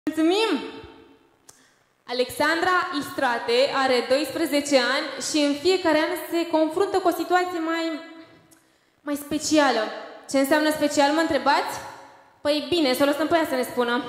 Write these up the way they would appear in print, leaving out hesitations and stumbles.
Mulțumim! Alexandra Istrate are 12 ani și în fiecare an se confruntă cu o situație mai specială. Ce înseamnă special, mă întrebați? Păi bine, să o lăsăm pe ea să ne spună.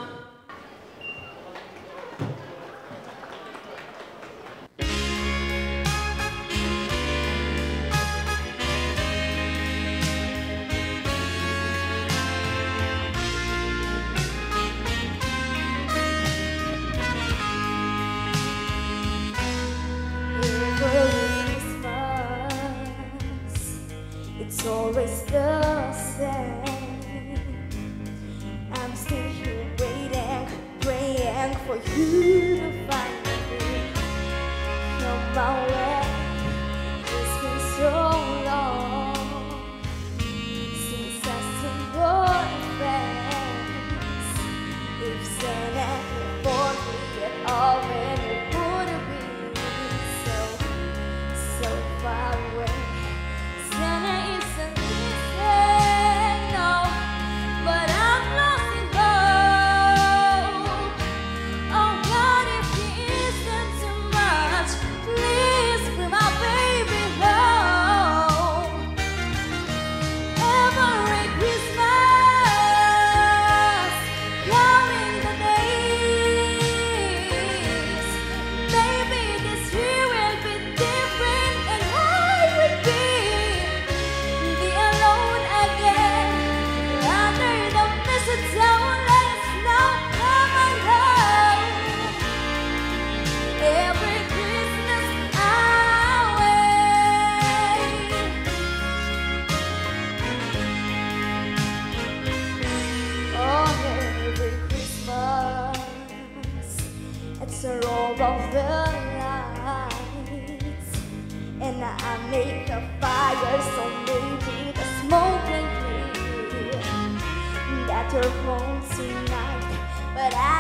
It's always the same. I'm still here waiting, praying for you to find me. Come my way. It's been so long since I seen your face. If saying for me at all, then it wouldn't be so far away. It's a roll of the lights, and I make a fire, so maybe the smoke can clear that you're home tonight, but I